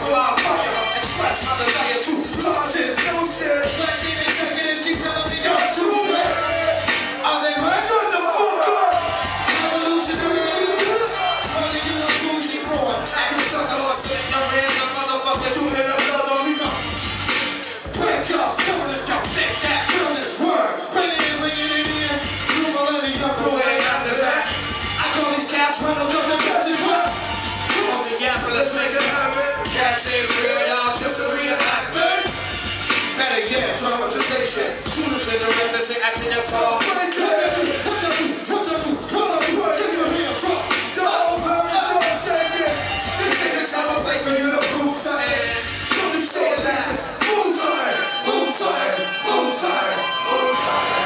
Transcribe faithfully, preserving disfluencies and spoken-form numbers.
wildfire. Express my desire to flaws is no shit. Black men executives keep telling me you're too late. Are they right? Shut the fuck up! Revolutionary. Only you know who's he growing. Acting stuck lost in your hands, a motherfucker shooting the blood on me. Break us, killing it, yo, thick cat, killing this word. Bring it in, bring it in, new millennium. So ain't after that. I call these cats run up the captain what? Come on, Minneapolis, let's make it happen. Cats ain't real, y'all just a reenactment. Better yet, traumatization. Students in the rest, they say acting as all. What you do? What you do? What you do? What you do? Get your hands up. The whole power is shaking. This ain't the time or place for you to prove something. Don't you say that? Boom side, boom side, boom side, boom side.